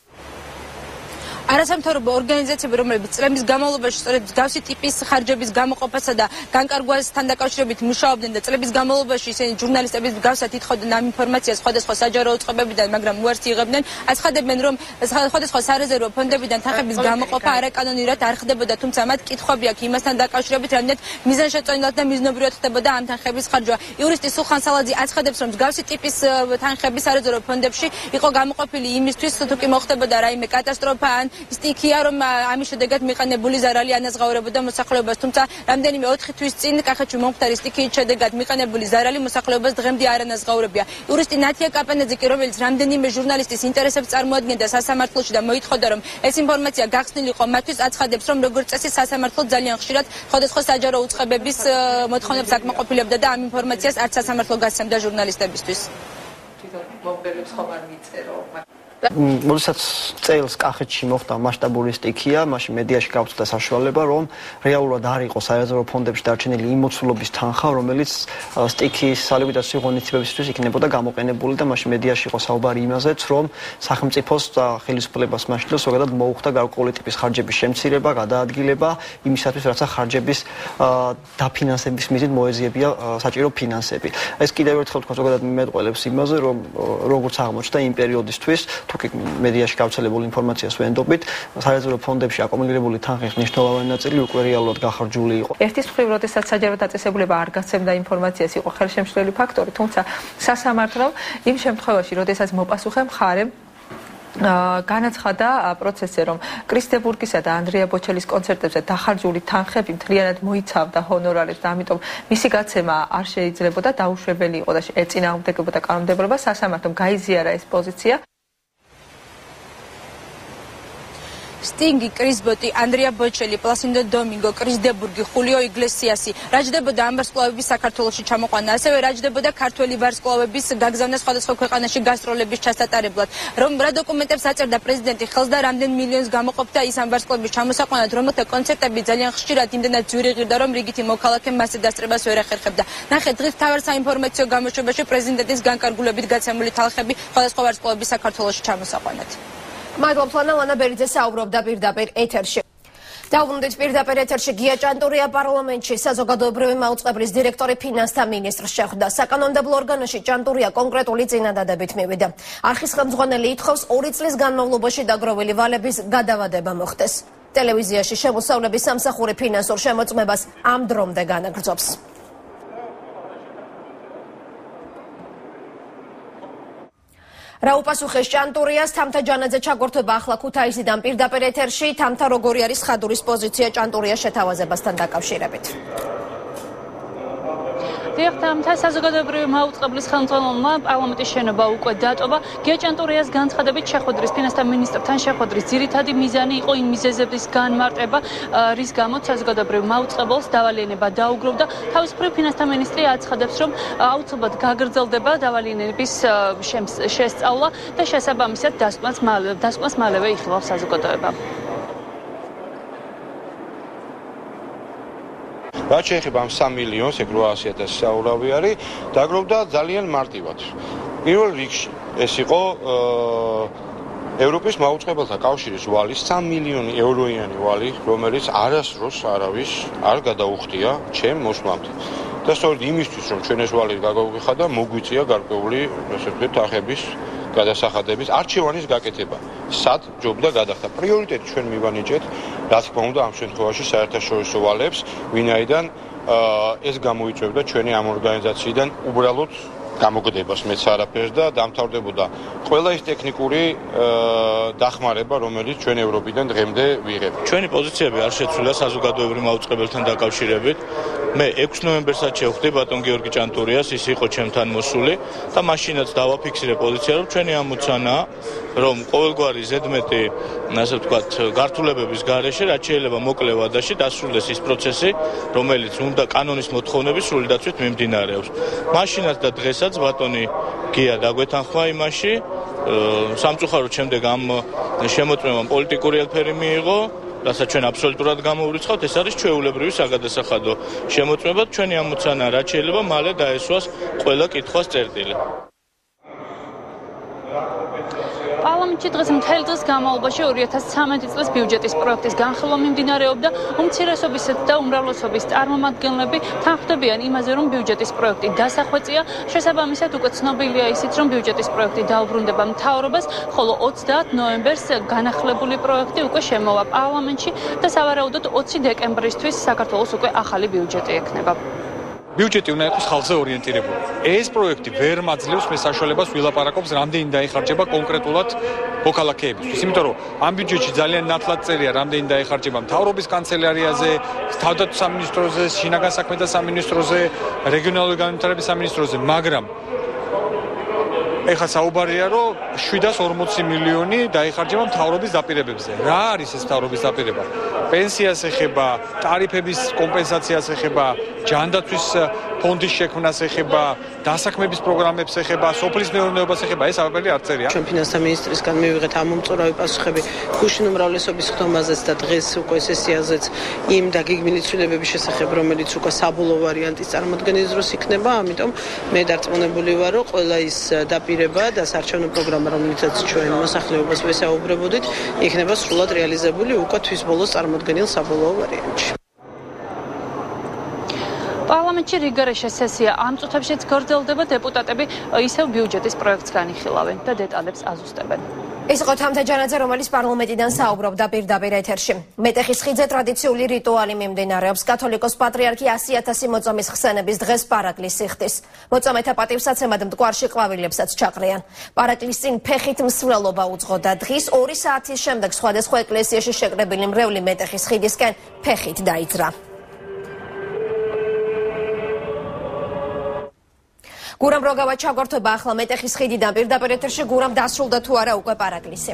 არასამთავრობო ორგანიზაციები, რომლებიც წლების განმავლობაში სწორედ მსგავსი ტიპის ხარჯების გამოყოფასა და განკარგვასთან დაკავშირებით მუშაობდნენ და წლების განმავლობაში ისინი ჟურნალისტების მსგავსად ითხოვდნენ ამ ინფორმაციას სხვადასხვა საჯარო უწყებებიდან, მაგრამ უარს იღებდნენ. აცხადებენ, რომ სხვადასხვა სარეზერვო ფონდებიდან თანხების გამოყოფა არაკანონიურად არ ხდებოდა, თუმცა მათ კითხვები აქვს იმასთან დაკავშირებით, რამდენად მიზანშეწონილად და მიზნობრივად ხდებოდა ამ თანხების ხარჯვა. იურისტი სულხან სალაძე აცხადებს, რომ მსგავსი ტიპის თანხები სარეზერვო ფონდებში იყო გამოყოფილი იმისთვის, თუ კი მოხდებოდა რაიმე კატასტროფა ან სტიქია, რომ ამის შედეგად მიყენებული ზარალი ანაზღაურებოდა მოსახლეობას, თუმცა რამდენიმე ოთხი თვის წინ კახეთში მომხდარი სტიქიის შედეგად მიყენებული ზარალი მოსახლეობას დღემდე არ ანაზღაურებია. იურისტი ნათია კაპანაძე კი, რომელიც რამდენიმე ჟურნალისტის ინტერესებს წარმოადგენდა სასამართლოში და მოითხოვდა, რომ ეს ინფორმაცია გახსნილიყო მათთვის, აცხადებს, რომ როგორც წესი სასამართლო ძალიან ხშირად სხვადასხვა საჯარო უწყებების მოთხოვნებს აკმაყოფილებდა და ამ ინფორმაციას არც სასამართლო გასცემდა ჟურნალისტებისთვის. მომღერლებს ხომ არ მიწერო? როდესაც წელს კახეთში მოხდა მასშტაბური სტიქია, მაშინ მედიაში გავრცელდა საშუალება, რომ რეალურად არ იყო სარეზერვო ფონდებში დარჩენილი იმ მოცულობის თანხა, რომელიც სტიქიის სალიკვიდაციო ღონისძიებებისთვის იქნებოდა გამოყენებული და მაშინ მედიაში იყო საუბარი იმაზეც, რომ სახელმწიფოს და ხელისუფლებას მაშინ ზოგადად მოუხდა გარკვეული ტიპის ხარჯების შემცირება, გადაადგილება იმისათვის, რაცა ხარჯების დაფინანსების მიზნით მოეზიებია საჭირო ფინანსები. ეს კიდევ ერთხელ თქვა ზოგადად მიმეტყველებს იმაზე, რომ როგორც აღმოჩნდა იმ პერიოდისთვის თუკი მედიაში გავრცელებული ინფორმაციას ვენდობით, სარეზერვო ფონდებში აკუმულირებული თანხის მნიშვნელოვანი ნაწილი უკვე რეალურად გახარჯული იყო. ერთის მხრივ, როდესაც საჯარო დაწესებულება არ გაცემდა ინფორმაციას, იყო ხელშემშლელი ფაქტორი, თუმცა სასამართლომ იმ შემთხვევაში, როდესაც მოპასუხე მხარემ განაცხადა პროცესზე, რომ კრისტებურგისა და ანდრია ბოჩელის კონცერტებზე დახარჯული თანხები მთლიანად მოიცავდა ჰონორარებს და ამიტომ მისი გაცემა არ შეიძლებოდა, დაუშვებელი იყო და ეწინააღმდეგებოდა კანონმდებლობას. სასამართლომ გაიზიარა ეს პოზიცია. სტინგი, კრის ბოტი, ანდრია ბოჩელი, პლასინდო დომინგო, კრის დებურგი, ხულიო იგლესიასი რაჯდებოდა ამ ვარსკვლავების საქართველოში ჩამოყვანა, ასევე რაჯდებოდა ქართველი ვარსკვლავების გაგზავნა სხვადასხვა ქვეყანაში გასტროლების ჩასატარებლად. რომ რა დოკუმენტებს აწერდა პრეზიდენტი ხელს და რამდენ მილიონს გამოყოფდა ის ამ ვარსკვლავების ჩამოსაყვანად, რომელთა კონცერტები ძალიან ხშირად იმდენად ძვირი ღირდა, რომ რიგითი მოქალაქე მასზე დასწრებას ვერ ეხერხებდა. ნახეთ, დღეს მთავარ საინფორმაციო გამოშვებაში პრეზიდენტის განკარგულებით გაცემული თანხები სხვადასხვა ვარსკვლავების საქართველოში ჩამოსაყვანად. მადლობთ ლანა, ლანა ბერიძე საუბრობდა პირდაპირ ეთერში. დავუბრუნდით პირდაპირ ეთერში. გია ჭანტურია პარლამენტში საზოგადოებრივი მაუწყებლის დირექტორი ფინანსთა მინისტრს შეხვდა. საკანონმდებლო ორგანოში ჭანტურია კონკრეტული წინადადებით მივიდა. არხის ხელმძღვანელი ითხოვს ორი წლის განმავლობაში დაგროვილი ვალების გადავადება მოხდეს. ტელევიზიაში შემოსავლების სამსახური ფინანსურ შემოწმებას ამ დრომდე განაგრძობს. რა უპასუხეს ჭანტურიას, თამთა ჯანაძე ჩაგორთვება ახლა ქუთაისიდან პირდაპირ ეთერში. თამთა, როგორი არის ხადურის პოზიცია ჭანტურიას შეთავაზებასთან დაკავშირებით? დიახ, თამთა, საზოგადოებრივი მაუწყებლის ხელმძღვანელმა პარლამენტის შენობა უკვე დატოვა. გია ჭანტურიას განცხადებით შეხვედრის ფინანსთა მინისტრთან შეხვედრის ძირითადი მიზანი იყო იმ მიზეზების განმარტება, რის გამოც საზოგადოებრივ მაუწყებელს დავალიანება დაუგროვდა. თავის მხრივ ფინანსთა მინისტრი აცხადებს, რომ აუცილებლად გაგრძელდება დავალიანების შესწავლა და შესაბამისად დასკვნას მალევე იხილავს საზოგადოება. რაც შეეხება ამ სამ მილიონს, ეგ რვაასი ათასი საურავი არის, დაგროვდა ძალიან მარტივად. პირველ რიგში ეს იყო ევროპის მაუწყებელთა კავშირის ვალი, სამი მილიონი ევროიანი ვალი, რომელიც არასდროს არავის არ გადაუხდია ჩემ მოსვლამდე. და სწორედ იმისთვის რომ ჩვენ ეს ვალი გაგვიხადა, მოგვიწია გარკვეული, ასე ვთქვათ, თანხების გადასახადების არჩევანის გაკეთება. სად ჯობდა გადახდა. პრიორიტეტი ჩვენ მივანიჭეთ, რა თქმა უნდა, ამ შემთხვევაში საერთაშორისო ვალებს, ვინაიდან ეს გამოიწვევდა ჩვენი ამ ორგანიზაციიდან უბრალოდ გამოგდებას მეც არაფერს და დამთავრდებოდა ყველა ის ტექნიკური დახმარება, რომელიც ჩვენ ევროპიდან დღემდე ვიღებთ. ჩვენი პოზიციები არ შეცვლილა საზოგადოებრივ მაუწყებელთან დაკავშირებით. მე ექვსი ნოემბერსაც შევხვდი ბატონ გიორგი ჭანტურიას, ის იყო ჩემთან მოსული და მაშინაც დავაფიქსირე პოზიცია, რომ ჩვენი ამოცანაა, რომ ყოველგვარი ზედმეტი, ასე ვთქვათ, გართულებების გარეშე, რაც შეიძლება მოკლე ვადაში დასრულდეს ის პროცესი, რომელიც უნდა კანონის მოთხოვნების სრული დაცვით მიმდინარეობს. მაშინაც და დღესაც ბატონი გია დაგვეთანხმა იმაში, სამწუხაროდ შემდეგ ამ შემოწმებამ პოლიტიკური ელფერი მიიღო, რასაც ჩვენ აბსოლუტურად გამოვრიცხავთ, ეს არის ჩვეულებრივი საგადასახადო შემოწმება, ჩვენი ამოცანა რაც შეიძლება მალე დაესვას ყველა კითხვას წერტილი. პარლამენტში დღეს მთელი დღის განმავლობაში ორი ათას ცხრამეტი წლის ბიუჯეტის პროექტის განხილვა მიმდინარეობდა. უმცირესობის და უმრავლესობის წარმომადგენლები თანხმდებიან იმაზე, რომ ბიუჯეტის პროექტი დასახვეწია. შესაბამისად, უკვე ცნობილია ისიც, რომ ბიუჯეტის პროექტი დაუბრუნდება მთავრობას, ხოლო ოცდაათ ნოემბერს განახლებული პროექტი უკვე შემოვა პარლამენტში და სავარაუდოდ ოცი დეკემბრისთვის საქართველოს უკვე ახალი ბიუჯეტი ექნება. ბიუჯეტი უნდა იყოს ხალხზე ორიენტირებული. ეს პროექტი ვერ მაძლევს მე საშუალებას ვილაპარაკობს, რამდენი დაიხარჯება კონკრეტულად მოქალაქეებისთვის. იმიტომ რომ ამ ბიუჯეტში ძალიან ნათლად წერია, რამდენი დაიხარჯება მთავრობის კანცელარიაზე, თავდაცვის სამინისტროზე, შინაგან საქმეთა სამინისტროზე, რეგიონალური განვითარების სამინისტროზე, მაგრამ ეხლა საუბარია, რომ შვიდას ორმოცი მილიონი დაიხარჯება მთავრობის დაპირებებზე. რა არის ეს მთავრობის დაპირება? პენსიას ეხება, ტარიფების კომპენსაციას ეხება, ჯანდაცვის ფონდის შექმნას ეხება, დასაქმების პროგრამებს ეხება, სოფლის მეურნეობას ეხება, ეს არაფერი არ წერია. ჩვენ ფინანსთა მინისტრისგან მივიღეთ ამ მომწურავი პასუხები გუშინ უმრავლესობის ხდომაზეც და დღეს უკვე სესიაზეც იმ დაგეგმილი ცვლილებების შესახებ, რომელიც უკვე საბოლოო ვარიანტის წარმოქმნის დროს იქნება, ამიტომ მე დარწმუნებული ვარ, რომ ყველა ის დაპირება და საარჩევნო პროგრამა, რომელიცაც ჩვენ მოსახლეობას ვესაუბრებოდით, იქნება სრულად რეალიზებული უკვე თვის ბოლოს წარმოქმნილ საბოლოო ვარიანტში. პარლამენტში რიგარეშე სესია ამ წუთებშიც გრძელდება, დეპუტატები ისევ ბიუჯეტის პროექტს განიხილავენ და დეტალებს აზუსტებენ. ეს იყო თამთა ჯანაძე, რომელიც პარლამენტიდან საუბრობდა პირდაპირ ეთერში. მეტეხის ხიდზე ტრადიციული რიტუალი მიმდინარეობს. კათოლიკოს პატრიარქი ასი ათასი მოწამის ხსენების დღეს პარაკლის იხდის. მოწამეთა პატივსაცემად მტკვარში ყვავილებსაც ჩაყრიან. პარაკლის წინ ფეხით მსვლელობა უძღოდა. დღის ორი საათის შემდეგ სხვადასხვა ეკლესიაში შეკრებილი მრევლი მეტეხის ხიდისკენ ფეხით დაიძრა. გურამ როგავა ჩაგორთვება ახლა მეტეხის ხიდიდან პირდაპირ ეთერში. გურამ დასრულდა თუ არა უკვე პარაკლისი?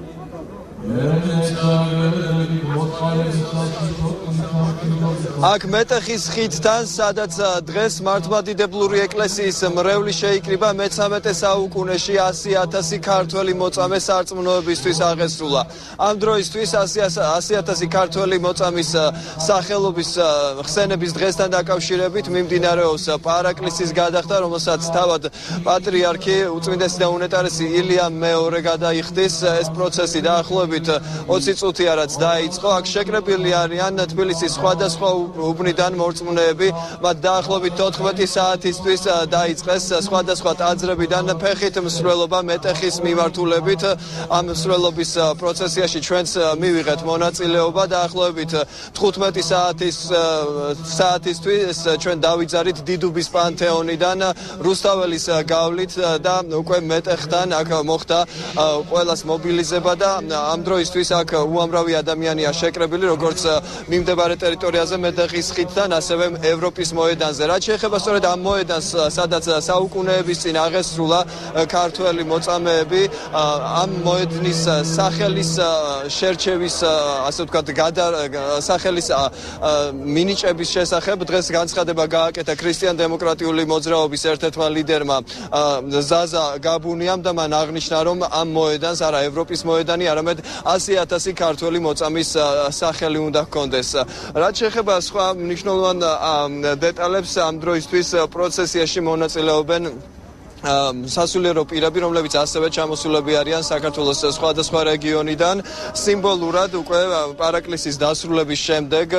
აქ მეტეხის ხიდთან, სადაც დღეს მართლმადიდებლური ეკლესიის მრევლი შეიკრიბა, მეცამეტე საუკუნეში ასი ათასი ქართველი მოწამე სარწმუნოებისთვის აღესრულა. ამ დროისთვის ასი ათასი ქართველი მოწამის სახელობის ხსენების დღესთან დაკავშირებით მიმდინარეობს პარაკლისის გადახდა, რომელსაც თავად პატრიარქი უწმინდესი და უნეტარესი ილია მეორე გადაიხდის. ეს პროცესი დაახლოებით ოცი წუთია რაც დაიწყო. აქ შეკრებილი არიან თბილისის სხვადასხვა უბნიდან მორწმუნეები, მათ დაახლოებით თოთხმეტი საათისთვის დაიწყეს სხვადასხვა ტაძრებიდან ფეხით მსვლელობა მეტეხის მიმართულებით. ამ მსვლელობის პროცესიაში ჩვენც მივიღეთ მონაწილეობა. დაახლოებით თხუთმეტი საათის საათისთვის ჩვენ დავიძარით დიდუბის პანთეონიდან რუსთაველის გავლით და უკვე მეტეხთან აქ მოხდა ყველას მობილიზება და ამ დროისთვის აქ უამრავი ადამიანია შეკრებილი, როგორც მიმდებარე ტერიტორიაზე მეტეხის ხიდთან, ასევე ევროპის მოედანზე. რაც შეეხება სწორედ ამ მოედანს, სადაც საუკუნეების წინ აღესრულა ქართველი მოწამეები, ამ მოედნის სახელის შერჩევის, ასე ვთქვათ, სახელის მინიჭების შესახებ დღეს განცხადება გააკეთა ქრისტიან-დემოკრატიული მოძრაობის ერთ-ერთმა ლიდერმა ზაზა გაბუნიამ და მან აღნიშნა, რომ ამ მოედანს არა ევროპის მოედანი, არამედ ასი ათასი ქართველი მოწამის სახელი უნდა ჰქონდეს. რაც შეეხება სხვა მნიშვნელოვან დეტალებს, ამ დროისთვის პროცესიაში მონაწილეობენ სასულიერო პირები, რომლებიც ასევე ჩამოსულები არიან საქართველოს სხვადასხვა რეგიონიდან. სიმბოლურად უკვე პარაკლისის დასრულების შემდეგ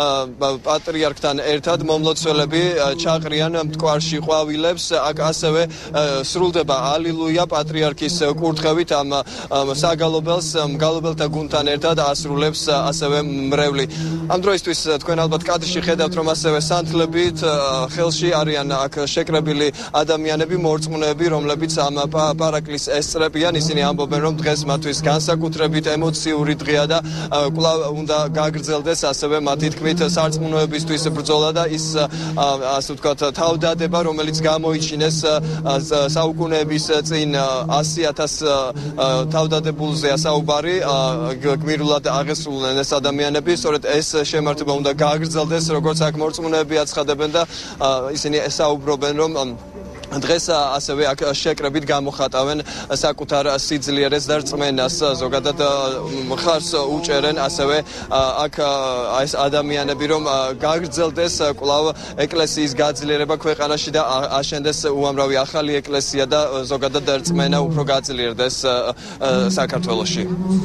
პატრიარქთან ერთად მომლოცველები ჩაყრიან მტკვარში ყვავილებს. აქ ასევე სრულდება ალილუია პატრიარქის კურთხევით ამ საგალობელს მგალობელთა გუნდთან ერთად ასრულებს ასევე მრევლი. ამ დროისთვის თქვენ ალბათ კადრში ხედავთ, რომ ასევე სანთლებით ხელში არიან აქ შეკრებილი ადამიანები, მორწმუნეები, რომლებიც ამ პარაკლისს ესწრებიან. ისინი ამბობენ, რომ დღეს მათთვის განსაკუთრებით ემოციური დღეა და კვლავ უნდა გაგრძელდეს ასევე მათი თქმით სარწმუნოებისთვის ბრძოლა და ის ასე ვთქვათ თავდადება, რომელიც გამოიჩინეს საუკუნეების წინ ასი ათას თავდადებულზეა საუბარი, გმირულად აღესრულნენ ეს ადამიანები. სწორედ ეს შემართება უნდა გააგრძელდეს, როგორც აქ მორწმუნეები აცხადებენ და ისინი საუბრობენ, რომ დღეს ასევე აქ შეკრებით გამოხატავენ საკუთარ სიძლიერეს და რწმენას, ზოგადად მხარს უჭერენ ასევე აქ ეს ადამიანები, რომ გაგრძელდეს კვლავ ეკლესიის გაძლიერება ქვეყანაში და აშენდეს უამრავი ახალი ეკლესია და ზოგადად რწმენა უფრო გაძლიერდეს საქართველოში.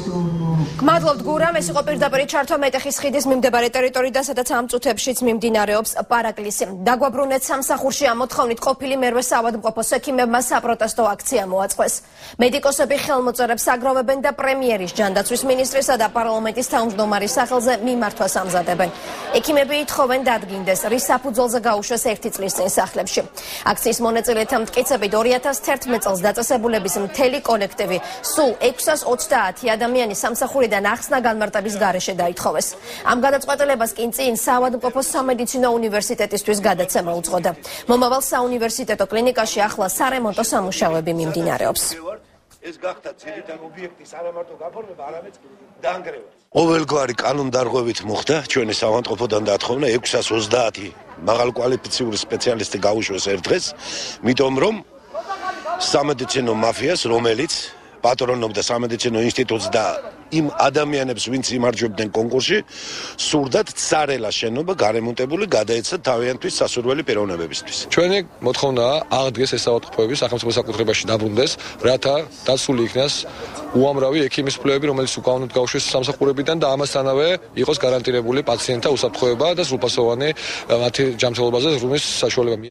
გმადლობთ გურამ, ეს იყო პირდაპირ ჩართვა მეტეხის ხიდის მიმდებარე ტერიტორიიდან, სადაც ამ წუთებშიც მიმდინარეობს პარაკლისი. დაგვაბრუნეთ სამსახურში ამ მოთხოვნით ყოფილი მერვე საავადმყოფოს ექიმებმა საპროტესტო აქცია მოაწყვეს. მედიკოსები ხელმოწერებს აგროვებენ და პრემიერის, ჯანდაცვის მინისტრისა და პარლამენტის თავმჯდომარის სახელზე მიმართვას ამზადებენ. ექიმები ითხოვენ დადგინდეს, რის საფუძველზე გაუშვეს ერთი წლის წინ სახლებში. აქციის მონაწილეთა მტკიცებით ორი ათას თერთმეტ წელს დაწესებულების მთელი კოლექტივი სულ ექვსას ოცდაათი ადამიანის სამსახურიდან ახსნა განმარტების გარეშე დაითხოვეს. ამ გადაწყვეტილებას კი წინ საავადმყოფოს სამედიცინო უნივერსიტეტისთვის გადაცემა უძღოდა. მომავალ საუნივერსიტეტო კლინიკაში ახლა სარემონტო სამუშაოები მიმდინარეობს. ეს გახდა ძირითადი ობიექტის არამარტო გაფორმება, არამედ დაანგრევა. ყოველგვარი კანონდარღვევით მოხდა ჩვენი საავადმყოფოდან დათხოვნა ექვსას ოცდაათი მაღალკვალიფიციური სპეციალისტი გაუშვეს ერთ დღეს, მითომ რომ სამედიცინო მაფიას, რომელიც პატრონობდა სამედიცინო ინსტიტუტს და იმ ადამიანებს, ვინც იმარჯვებდნენ კონკურსში, სურდათ ცარელა შენობა გარემონტებული გადაეცა თავიანთვის სასურველი პიროვნებებისთვის. ჩვენი მოთხოვნაა აღდგეს ეს საავადმყოფოები სახელმწიფო საკუთრებაში დაბრუნდეს, რათა დაცული იქნას უამრავი ექიმის კვლევები, რომელიც უკანონოდ გაუშვეს სამსახურებიდან და ამასთანავე იყოს გარანტირებული პაციენტთა უსაფრთხოება და სრულფასოვანი მათი ჯანმრთელობაზე ზრუნვის საშუალება.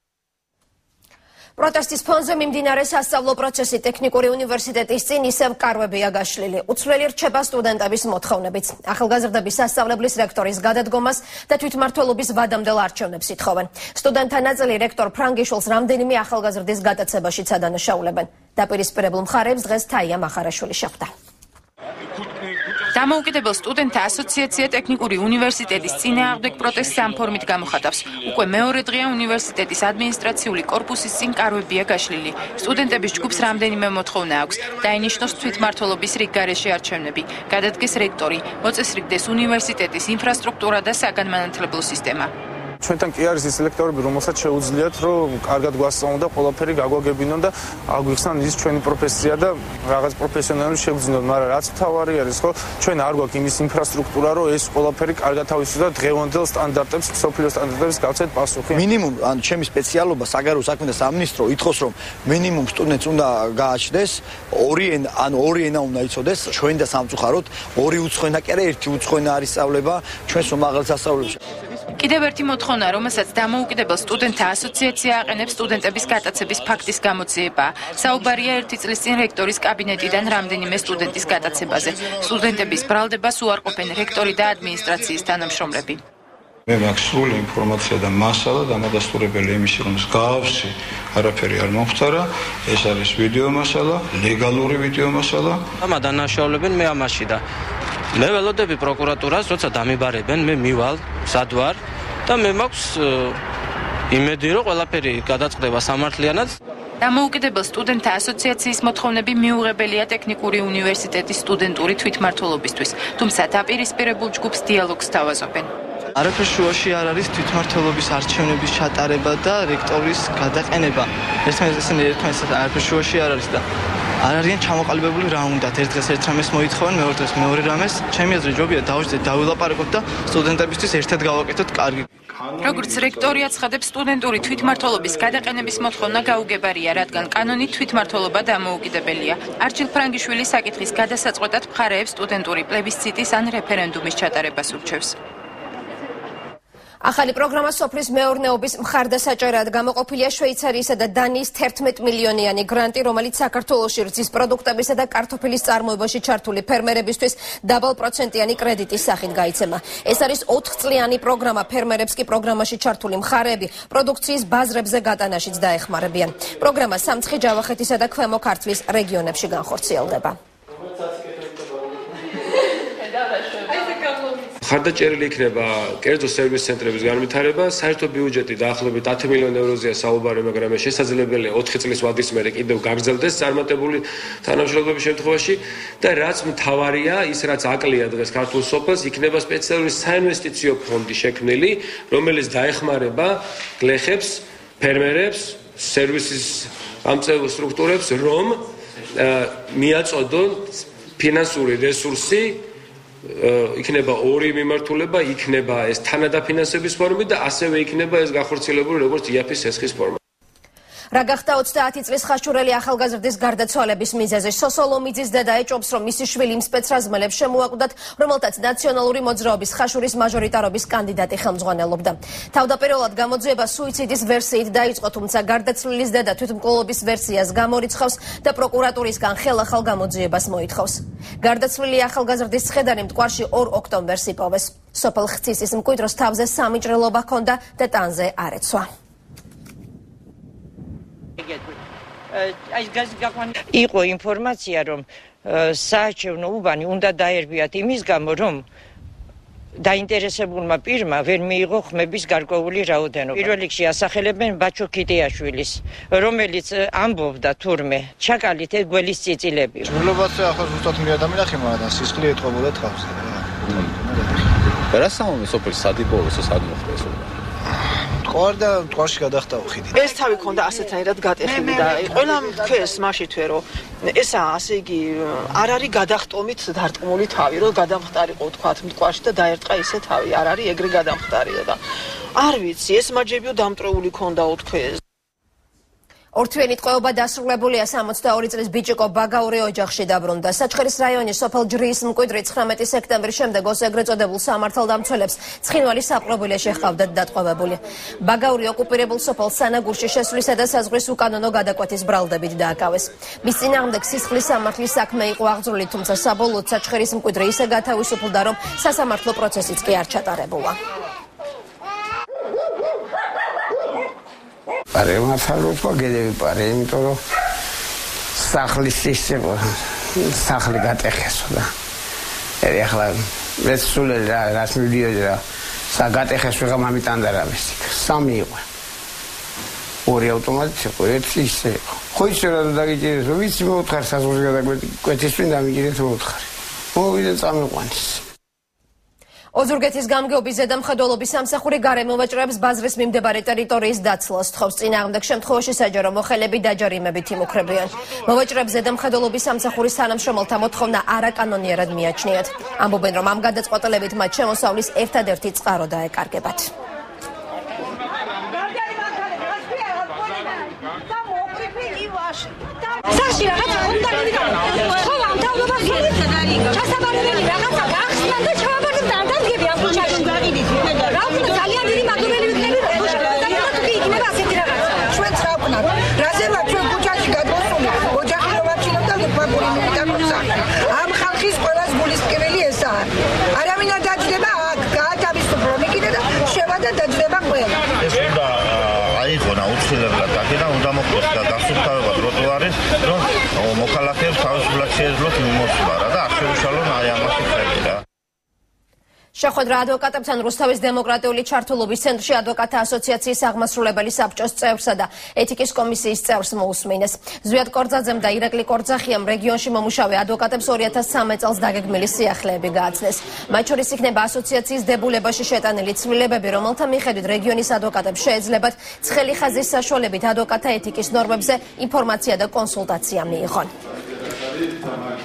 პროტესტის ფონზე მიმდინარე სასწავლო პროცესი ტექნიკური უნივერსიტეტის წინ ისევ კარვებია გაშლილი. უცვლელი რჩება სტუდენტების მოთხოვნებით. ახალგაზრდების სასწავლებლის რექტორის გადადგომას და თვითმმართველობის ვადამდელ არჩევნებს ითხოვენ. სტუდენტთა ნაწილი რექტორ ფრანგიშვილს რამდენიმე ახალგაზრდის გადაცებაშიც ადანაშაულებენ. დაპირისპირებულ მხარეებს დღეს თაია მახარაშვილი შეხვდა. დამოუკიდებელ სტუდენტთა ასოციაცია ტექნიკური უნივერსიტეტის წინააღმდეგ პროტესტს ამ ფორმით გამოხატავს. უკვე მეორე დღეა უნივერსიტეტის ადმინისტრაციული კორპუსის წინ კარვებია გაშლილი. სტუდენტების ჯგუფს რამდენიმე მოთხოვნა აქვს. დაინიშნოს თვითმმართველობის რიგ გარეშე არჩევნები. გადადგეს რექტორი, მოწესრიგდეს უნივერსიტეტის ინფრასტრუქტურა და საგანმანათლებლო სისტემა. ჩვენთან კი არის ის ლექტორები, რომელსაც შეუძლიათ, რომ კარგად გვასწავლონ და ყველაფერი გაგვაგებინონ და აგვიხსნან ის ჩვენი პროფესია და რაღაც პროფესიონალური შეგვძინოთ, მაგრამ რაც მთავარი არის, ხო, ჩვენ არ გვაქვს იმის ინფრასტრუქტურა, რომ ეს ყველაფერი კარგად თავისუფლად და დღევანდელ სტანდარტებს, სოფლიო სტანდარტებს გავცეთ პასუხი. მინიმუმ ან ჩემი სპეციალობა საგარეო საქმეთა სამინისტრო ითხოვს, რომ მინიმუმ სტუდენტს უნდა გააჩნდეს ორი ენა, ან ორი ენა უნდა იცოდეს, ჩვენ და სამწუხაროდ ორი უცხოენა კი არა, ერთი უცხოენა არის სწავლება ჩვენს უმაღლეს სასწავლებლებში. კიდევ ერთი მოთხოვნა, რომელსაც დამოუკიდებელ სტუდენტთა ასოციაცია აყენებს სტუდენტების გატაცების ფაქტის გამოძიება. საუბარია ერთი წლის წინ რექტორის კაბინეტიდან რამდენიმე სტუდენტის გატაცებაზე. სტუდენტების ბრალდებას უარყოფენ რექტორი და ადმინისტრაციის თანამშრომლები. მე მაქვს სრული ინფორმაცია და მასალა დამადასტურებელი იმის, რომ მსგავსი არაფერი არ მომხდარა. ეს არის ვიდეო მასალა, ლეგალური ვიდეო მასალა. ამა დანაშაულებენ მე ამაში და მე ველოდები პროკურატურას, როცა დამიბარებენ, მე მივალ, სად ვარ და მე მაქვს იმედი, რომ ყველაფერი გადაწყდება სამართლიანად. დამოუკიდებელ სტუდენტთა ასოციაციის მოთხოვნები მიუღებელია ტექნიკური უნივერსიტეტის სტუდენტური თვითმმართველობისთვის, თუმცა დაპირისპირებულ ჯგუფს დიალოგს თავაზობენ. არაფერ შუაში არ არის თვითმმართველობის არჩევნების ჩატარება და რექტორის გადაყენება. ერთმანეთს ესენი ერთმანეთს არაფერ შუაში არ არის და არ არიან ჩამოყალიბებული რა უნდათ. ერთ დღეს ერთ რამეს მოითხოვენ, მეორე დღეს მეორე რამეს. ჩემი აზრით ჯობია დავждეთ, დავილაპარაკოთ და სტუდენტებისთვის ერთად გავაკეთოთ კარგი. როგორც რექტორი აცხადებს, სტუდენტური თვითმმართველობის გადაყენების მოთხოვნა გაუგებარია, რადგან კანონით თვითმმართველობა დამოუკიდებელია. არჩილ ფრანგიშვილი საკითხის გადასაწყვეტად მხარეებს სტუდენტური პლებისციტის ან რეფერენდუმის ჩატარებას ურჩევს. ახალი პროგრამა სოფლის მეურნეობის მხარდასაჭერად გამოყოფილია შვეიცარიისა და დანიის თერთმეტ მილიონიანი გრანტი, რომელიც საქართველოში რძის პროდუქტებისა და კარტოფილის წარმოებაში ჩართული ფერმერებისთვის დაბალპროცენტიანი კრედიტის სახით გაიცემა. ეს არის ოთხწლიანი პროგრამა, ფერმერებს კი პროგრამაში ჩართული მხარეები პროდუქციის ბაზრებზე გატანაშიც დაეხმარებიან. პროგრამა სამცხი, ჯავახეთისა და ქვემო ქართლის რეგიონებში განხორციელდება. ხარდაჭერილი იქნება კერძო სერვის ცენტრების განვითარება, საერთო ბიუჯეტი დაახლოებით ათი მილიონი ევროზეა საუბარი, მაგრამ შესაძლებელია ოთხი წლის ვადის მერე კიდევ გაგრძელდეს წარმატებული თანამშრომლობის შემთხვევაში და რაც მთავარია, ის რაც აკლია დღეს ქართულ სოფელს, იქნება სპეციალური საინვესტიციო ფონდი შექმნილი, რომელიც დაეხმარება გლეხებს, ფერმერებს, სერვისის ამწევ სტრუქტურებს, რომ მიაწოდონ ფინანსური რესურსი, იქნება ორი მიმართულება, იქნება ეს თანადაფინანსების ფორმით და ასევე იქნება ეს გახორციელებული როგორც იაფის სესხის ფორმა. რა გახდა ოცდაათი წლის ხაშურელი ახალგაზრდის გარდაცვალების მიზეზი? სოსო ლომიძის დედა ეჭობს, რომ მისი შვილი იმ სპეცრაზმელებს შემოაკვდათ, რომელთაც ნაციონალური მოძრაობის ხაშურის მაჟორიტარობის კანდიდატი ხელმძღვანელობდა. თავდაპირველად გამოძიება სუიციდის ვერსიით დაიწყო, თუმცა გარდაცვლილის დედა თვითმკვლელობის ვერსიას გამორიცხავს და პროკურატურისგან ხელახალ გამოძიებას მოითხოვს. გარდაცვლილი ახალგაზრდის ცხედარი მტკვარში ორ ოქტომბერს იპოვეს. სოფელ ხცისის მკვიდროს თავზე სამი ჭრილობა ჰქონდა და ტანზე არ ეცვა. იყო ინფორმაცია, რომ საარჩევნო უბანი უნდა დაერბიათ იმის გამო, რომ დაინტერესებულმა პირმა ვერ მიიღო ხმების გარკვეული რაოდენობა. პირველ რიგში ასახელებენ ბაჩო ქიტიაშვილის, რომელიც ამბობდა თურმე ჩაკალით გველის წიწილები. ჭრილობაზე ახლა ზუსტად მე ადამიანახი, მაგრამ სისხლი ეთყობოდა თავს. რა სამომე სოფლის სადიპოვოს სადმოხდეს. მტკვარ და მტკვარში გადახტაო ხიდი. ეს თავი ქონდა ასეთანაირად გატეხილი და ყველამ თქვეს მაშინ თვე რომ ესა ასე იგი არ არის გადახტომით დარტყმული თავი, რომ გადამხტარიყო თქვათ მტკვარში და დაერტყა ისე თავი, არ არის ეგრე გადამხტარია და არ ვიცი, ეს მაჯებიო დამტრეული ქონდაო თქვეს. ორთვიანი ტყვეობა დასრულებულია. სამოცდაორი წლის ბიჭიკო ბაგაური ოჯახში დაბრუნდა. საჩხერის რაიონის სოფელ ჯრიის მკვიდრი ცხრამეტი სექტემბრის შემდეგ ოს ეგრეთ წოდებულ სამართალდამცველებს ცხინვალი საპყრობილეში ჰყავდათ დატყვევებული. ბაგაური ოკუპირებულ სოფელ სანაგურში შესვლისა და საზღვრის უკანონო გადაკვეთის ბრალდებით დააკავეს. მის წინააღმდეგ სისხლის სამართლის საქმე იყო აღძრული, თუმცა საბოლოოდ საჩხერის მკვიდრი ისე გათავისუფლდა, რომ სასამართლო პროცესიც კი არ ჩატარებულა. პარემასალოთვა გედები პარე, იმიტომ რომ სახლის სისტემა სახლი გატეხესო და ერი ახლა ეს სულ რა რას მივიდიოდი რა საგატეხეს ვიღა მამიტან და რა მისიქ სამი იყო ორი ავტომატი იყო ერთი ისე იყო ხო ისე რა დაგიჭირეს რომ ვიცი მოუთხარ საზღვარზე გადაკვეთის წინ დამიჭირეთ მოუთხარი მოვიდა წამიყვანის ოზურგეთის გამგეობის ზედამხედველობის სამსახური გარემოვაჭრეებს ბაზრის მიმდებარე ტერიტორიის დაცლას თხოვს. წინააღმდეგ შემთხვევაში საჯარო მოხელები დაჯარიმებით იმუქრებიან. მოვაჭრეებს ზედამხედველობის სამსახურის თანამშრომელთა მოთხოვნა არაკანონიერად მიაჩნიათ. ამბობენ, რომ ამ გადაწყვეტილებით მათ შემოსავლის ერთადერთი წყარო დაეკარგებათ. სახში რაღაც უნდა მიდიო. ხო, ამ თავდობას ჩასაბარებელი რაღაცა გახსნან და ჩავაბარდეთ და დაგები ამ ქუჩაში. რა უნდა ძალიან დიდი მადლობელი ვიქნები, რომ თქვი იქნება ასეთი რაღაცა. ჩვენ რა ვქნათ? რაზე ვარ ჩვენ ქუჩაში გადმოსული? ოჯახი რომ ვარჩინოთ და ფაგური მიტაკუცა. ამ ხალხის ყველაზე გულისკეველი ესაა. არავინ არ დაჯდება აქ, გაათავისუფლო მიკიდე და შევა და დაჯდება ყველა. ეს უნდა აიღო აუცილებლად აქ და უნდა მოხდეს და დასუფთავება ტროტუარის, რომ მოქალაქეებს თავისუფლად შეეძლოთ მიმოსვლა და არ შეუშალონ აი ამაში ხელი რა. შეხვედრა ადვოკატებთან რუსთავის დემოკრატიული ჩართულობის ცენტრში ადვოკატთა ასოციაციის აღმასრულებელი საბჭოს წევრსა და ეთიკის კომისიის წევრს მოусმინეს. ზვიად კორძაძემ და ირაკლი კორძახიამ რეგიონში მომუშავე ადვოკატებს ორი ათას სამი წელს დაგეგმილი სიახლეები გააცნეს. მათ შორის იქნება ასოციაციის დებულებაში შეტანილი ცვლილებები, რომელთა მიხედვით რეგიონის ადვოკატებს შეეძლებათ ცხელი ხაზის საშუალებით ადვოკატთა ეთიკის ნორმებზე ინფორმაცია და კონსულტაცია მიიღონ.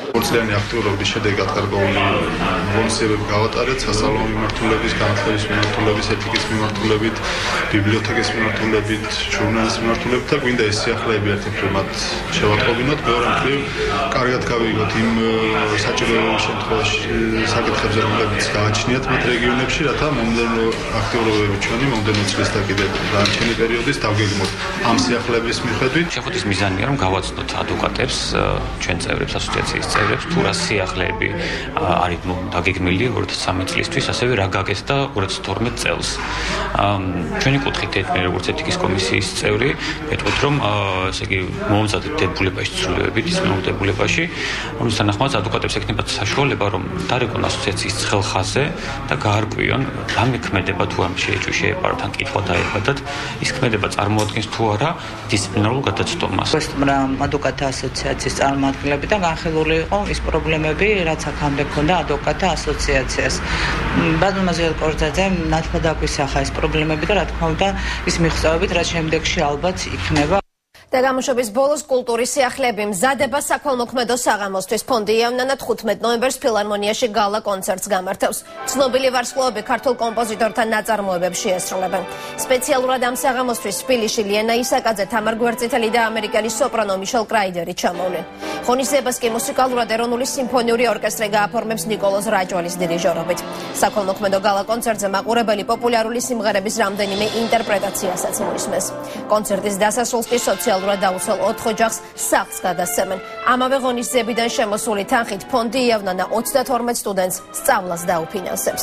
ორწლიანი აქტიურობის შედეგად გარკვეული ღონისძიებები გავატარეთ სასწავლო მიმართულებით, განათლების მიმართულებით, ეთიკის მიმართულებით, ბიბლიოთეკის მიმართულებით, ჟურნალის მიმართულებით და გვინდა ეს სიახლეები ერთი მხრივ მათ შევატყობინოთ, მეორე მხრივ კარგად გავიგოთ იმ საჭიროების შემთხვევაში საკითხებზე, რომლებიც გააჩნიათ მათ რეგიონებში, რათა მომდევნო აქტიურობები ჩვენი მომდევნო წლის და კიდევ დანარჩენი პერიოდის დავგეგმოთ ამ სიახლეების მიხედვით. შეხვედრის მიზანია რომ გავაცნოთ ადვოკატებს, ჩვენ წევრებს, ასოციაციის წევრებს, თუ რა სიახლეები არის დაგეგმილი ორი ათი ცხრამეტ წლისთვის, ასევე რა გაკეთდა ორი ათი თორმეტ წელს. ჩვენი კუთხით მე როგორც ეთიკის კომისიის წევრი მეტყვით რომ ესე იგი მომზადეთ დებულებაში ცვლილებებით ის მოვდებულებაში, რომლის თანახმად ადვოკატებს ექნებათ საშუალება რომ დარეკონ ასოციაციის ცხელხაზე და გაარკვიონ რა მექმედება თუ ამ შეეჭვი შეეპაროთ ან კითხვა დაეხადათ, ის ქმედება წარმოადგენს თუ არა დისციპლინარულ გადაცდომას. ადვოკატთა ასოციაციის წარმომადგენლები და განხილული იყო ის პრობლემები, რაც აქამდე ჰქონდა ადვოკატთა ასოციაციას. ბაზმაზიელ კორძაძე ნათლად აგვისახა ეს პრობლემები და რა თქმა უნდა ის მიღწევებით, რაც შემდეგში ალბათ იქნება. და გამოშვების ბოლოს კულტურის სიახლეები მზადება საქველმოქმედო საღამოსთვის. ფონდი იავნანა თხუთმეტ ნოემბერს ფილარმონიაში გალა კონცერტს გამართავს. ცნობილი ვარსკვლავები ქართულ კომპოზიტორთა ნაწარმოებებს შეესრულებენ. სპეციალურად ამ საღამოსთვის თბილისში ლიანა ისაკაძე, თამარ გვერდწითელი და ამერიკელი სოპრანო მიშელ კრაიდერი ჩამოვლენ. ღონისძიებას კი მუსიკალურად ეროვნული სიმფონიური ორკესტრი გააფორმებს ნიკოლოზ რაჭვალის დირიჟორობით. საქველმოქმედო გალა კონცერტზე მაყურებელი პოპულარული სიმღერების რამდენიმე ინტერპრეტაციასაც მოისმენს. კონცერტის დასასრულს კი სოციალ დაუსველ ოთხ ოჯახს სახლს გადასცემენ. ამავე ღონისძიებიდან შემოსული თანხით ფონდი იავნანა ოცდათორმეტ სტუდენტს სწავლას დაუფინანსებს.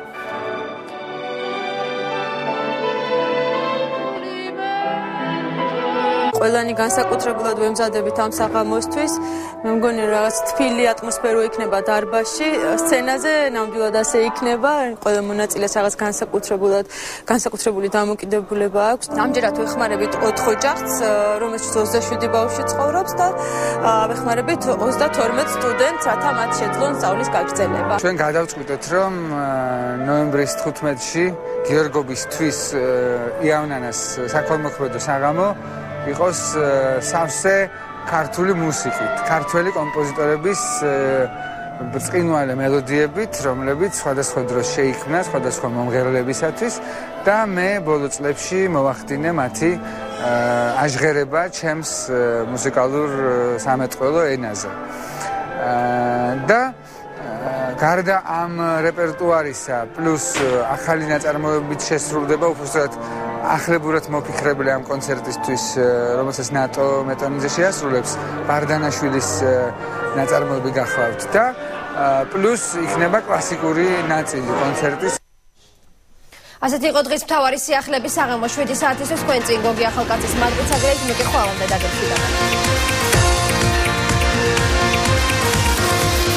ყველანი განსაკუთრებულად ვემზადებით ამ საღამოსთვის. მე მგონი რაღაც თბილი ატმოსფერო იქნება დარბაზში, სცენაზე ნამდვილად ასე იქნება. ყველა მონაწილეს რაღაც განსაკუთრებულად განსაკუთრებული დამოკიდებულება აქვს. ამჯერად ვეხმარებით ოთხ ოჯახს, რომელშიც ოცდაშვიდი ბავშვი ცხოვრობს და ვეხმარებით ოცდათორმეტ სტუდენტს, რათა მათ შეძლონ სწავლის გაგრძელება. ჩვენ გადავწყვიტეთ, რომ ნოემბრის თხუთმეტში გიორგობისთვის იავნანას საქველმოქმედო საღამო იყოს სავსე ქართული მუსიკით, ქართველი კომპოზიტორების ბრწყინვალე მელოდიებით, რომლებიც სხვადასხვა დროს შეიქმნა სხვადასხვა მომღერლებისათვის და მე ბოლო წლებში მოვახდინე მათი აჟღერება ჩემს მუსიკალურ სამეთყველო ენაზე. და გარდა ამ რეპერტუარისა, პლუს ახალი ნაწარმოებებით შესრულდება უბრალოდ ახლებურად მოფიქრებული ამ კონცერტისთვის, რომელსაც ნატო მეტონიძე შეასრულებს, ბარდანაშვილის ნაწარმოები გახლავთ და პლუს იქნება კლასიკური ნაწილი კონცერტის. ასეთი იყო დღის მთავარი სიახლეების საღამო შვიდი საათისთვის. თქვენ წინ გოგი ახალკაცის მატრიცა გრეით მიკი ხვალამდე დაგეფრიდა.